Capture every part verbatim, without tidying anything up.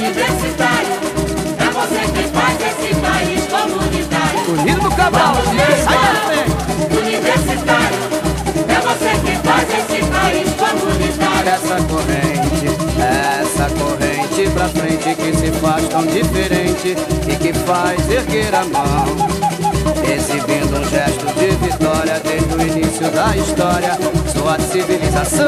universitário, é você quem faz esse país comunitário. Unido do Cabral, sai da frente. Universitário, é você quem faz esse país comunitário. Essa corrente, essa corrente pra frente que se faz tão diferente e que faz erguer a mão, exibindo um gesto de vitória desde o início da história, sua civilização,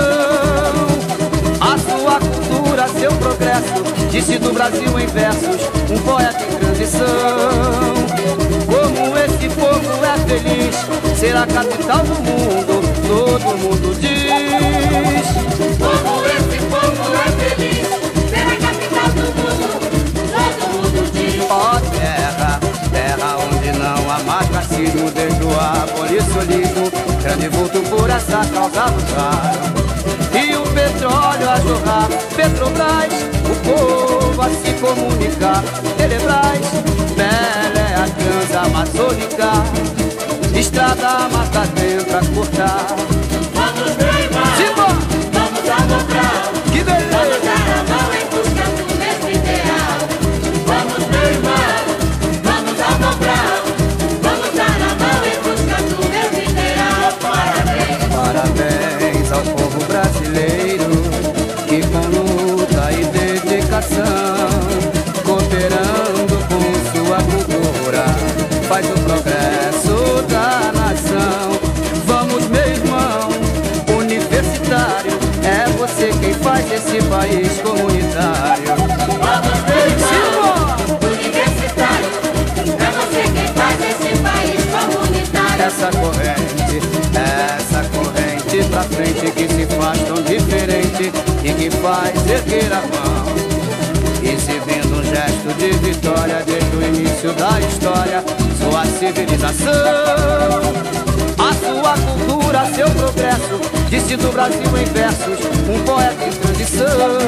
a sua cultura, seu progresso, disse do Brasil em versos, um poeta em transição. Como esse povo é feliz, ser a capital do mundo, todo mundo diz. Como esse povo é feliz, ser a capital do mundo, todo mundo diz. Ó terra, terra onde não há mais racismo, desde o abolicionismo, grande vulto por essa causa lutaram. E o petróleo a jorrar, Petrobras, o povo a se comunicar, Telebrás, Pelé, a transamazônica, estrada mata dentro a cortar. Vamos queimar, Simbora! vamos aloprar, Que beleza! vamos dar a mão em busca do mesmo ideal. Vamos queimar, vamos aloprar, vamos dar a mão em busca do mesmo ideal. Parabéns! Parabéns ao povo brasileiro que com luta e dedicação, cooperando com sua cultura, faz o progresso da nação. Vamos, meu irmão, universitário, é você quem faz esse país comunitário. Vamos queimar, universitário, é você quem faz esse país comunitário. Essa corrente, essa corrente pra frente que se faz tão diferente e que faz erguer a mão, exibindo um gesto de vitória desde o início da história, sua civilização, a sua cultura, seu progresso, disse do Brasil em versos, um poeta em transição.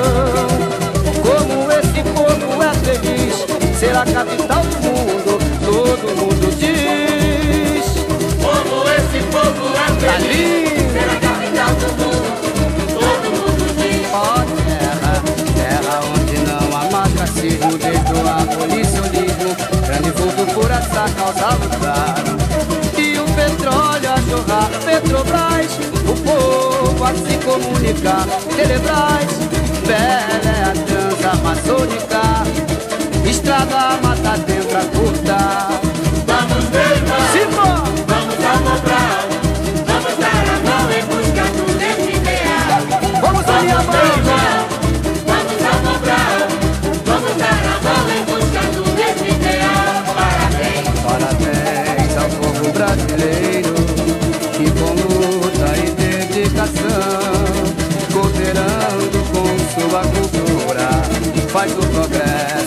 Como esse povo é feliz, ser a capital do mundo, todo mundo diz. Como esse povo é Tá feliz, lindo! ser a capital do mundo, todo mundo diz. Ó terra, terra onde não há mais racismo, desde o abolicionismo, grande vulto por essa causa lutaram. E o petróleo a jorrar, Petrobras, o povo a se comunicar, Telebrás, Pelé, a transamazônica, estrada mata dentro a curta. Vamos queimar, Simbora! vamos aloprar, vamos dar a mão em busca do mesmo ideal. Vamos unir a Vamos mão! queimar, vamos aloprar, vamos dar a mão em busca do mesmo ideal. Parabéns! Parabéns ao povo brasileiro que com luta e dedicação, cooperando com sua cultura, faz o progresso